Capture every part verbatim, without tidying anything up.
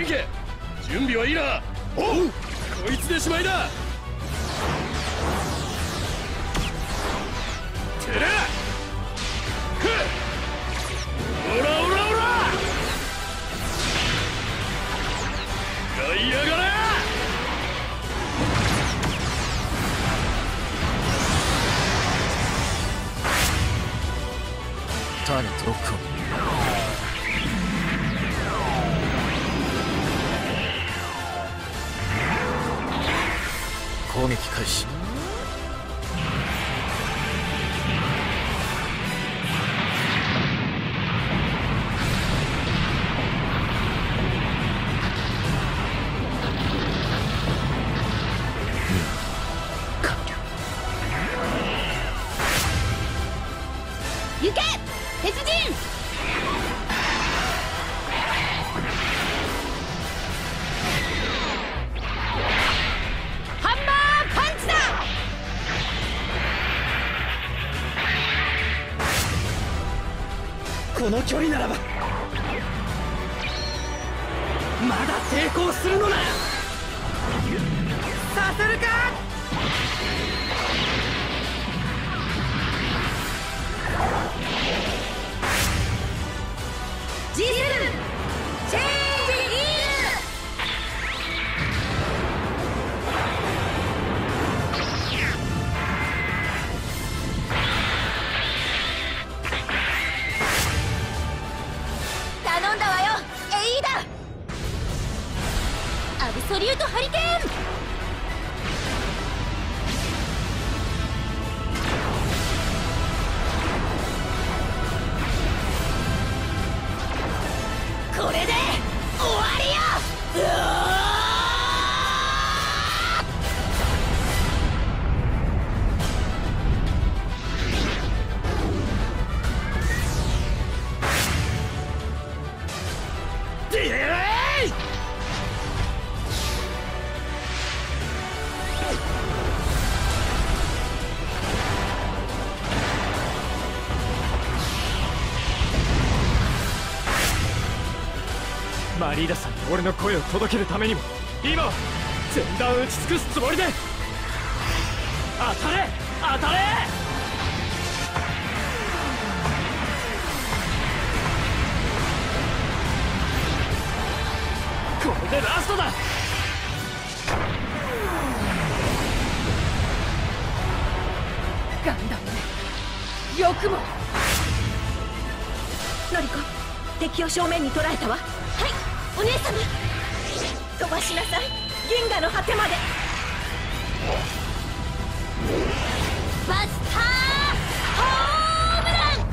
ケケ、準備はいいな。おう、こいつでしまいだ。てらふっ、オラオラオラやいやがれ。 ターゲットロックオン。攻撃開始。 行け鉄人。ハンマーパンチだ。 この距離ならばまだ抵抗するのな。させるか。 ジーセブン チェンジイー頼んだわよエイーダ。アブソリュートハリケーン。これで終わりよ。うわーでーい。マリーダさんに俺の声を届けるためにも今は全弾打ち尽くすつもりで。当たれ当たれ。これでラストだ。 ガンダムめ、よくも。ノリコ、敵を正面に捉えたわ。はいお姉様、飛ばしなさい銀河の果てまで。バスターホームラン。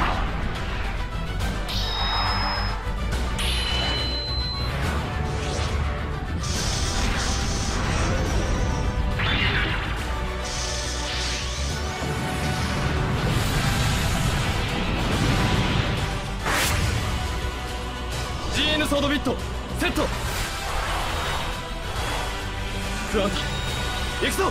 ジーエヌ ソードビットセット。クアンタ行くぞ。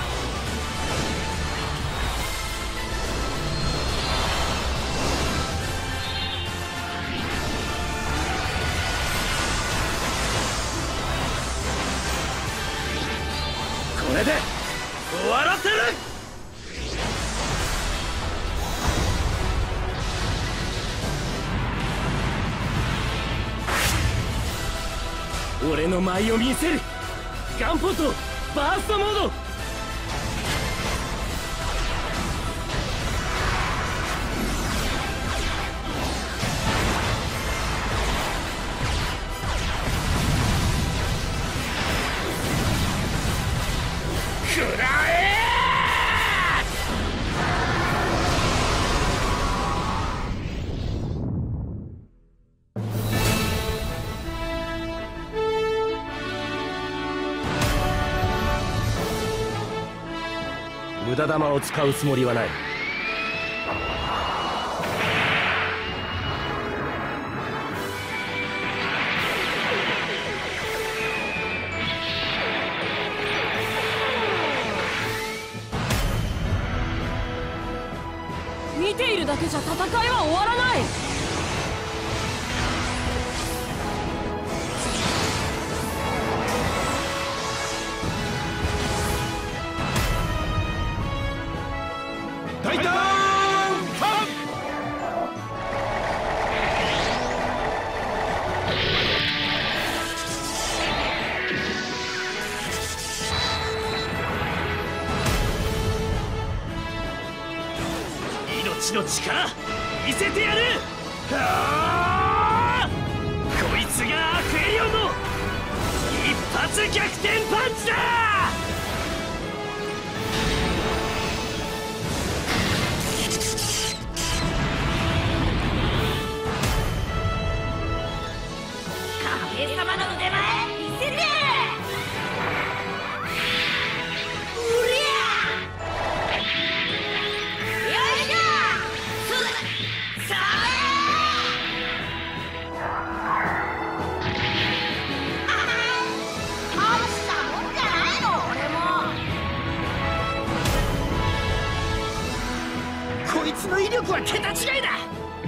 これで終わらせる。俺の舞を見せる。ガンポットバーストモード。食らえ。無駄玉を使うつもりはない。 見ているだけじゃ戦いは終わらない。 大胆カン。 命の力見せてやる。はあ、こいつがアクエリオンの一発逆転パンチだ。 影様の腕前見せる。うりゃよいしょ。そさあ大したもんじゃないの俺も。 こいつの威力は桁違いだ。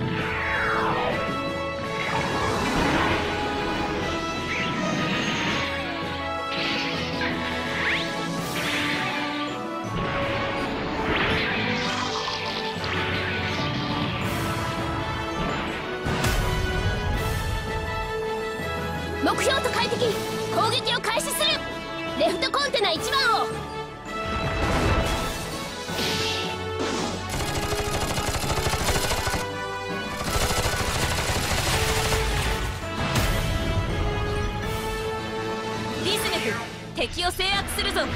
目標と快適攻撃を開始する。レフトコンテナいちばんをディスネフ敵を制圧するぞ。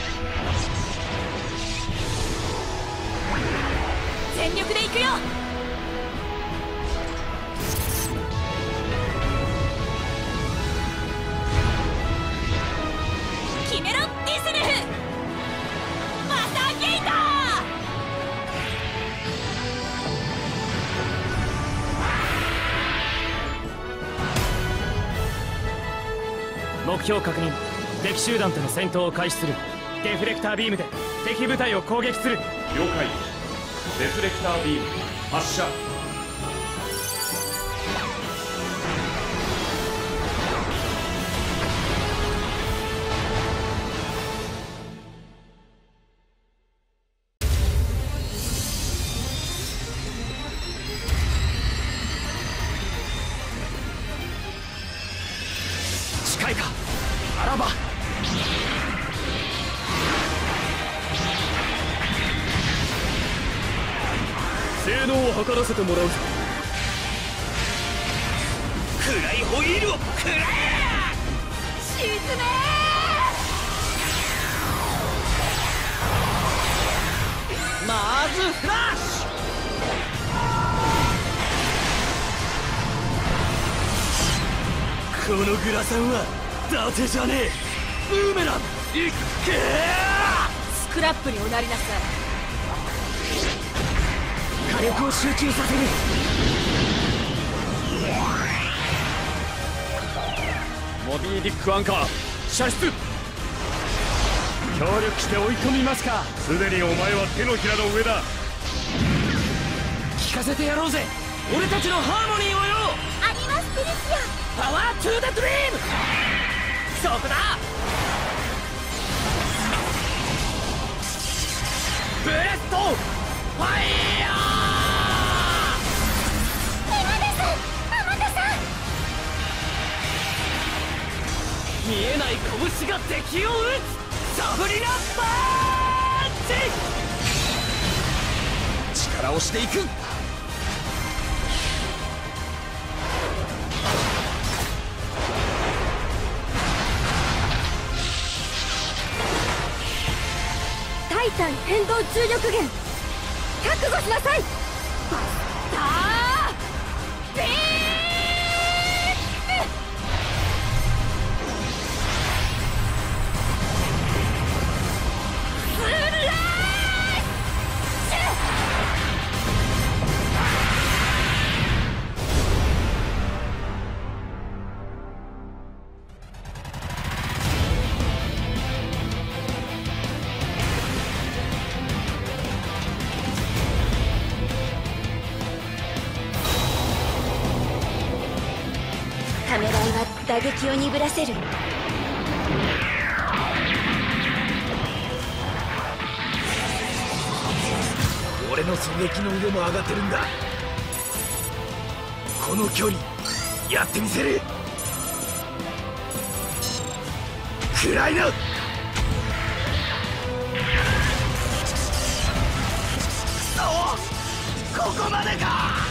全力で行くよ。決めろディスネフ。マスターゲート。 目標確認。敵集団との戦闘を開始する。デフレクタービームで敵部隊を攻撃する。了解。デフレクタービーム発射。近いかあらば。性能を測らせてもらうぞ。 フライホイールを食らえ。 沈めまずフラッシュ。このグラサンは伊達じゃねえ。ブーメランいっけー。 スクラップにおなりなさい。 火力を集中させる。 モビーディックアンカー射出。協力して追い込みますか。すでにお前は手のひらの上だ。 聞かせてやろうぜ俺たちのハーモニーをよ。 アニマスピリシア。 パワートゥーザドリーム。そこだ。ブレストファイヤー。見えない拳が敵を撃つ。サブリナパンチ。力をしていく。 タイタン変動重力源覚悟しなさい。バスタービーム。ためらいは打撃を鈍らせる。 俺の狙撃の腕も上がってるんだ。この距離やってみせる。くらいな。そう、ここまでか。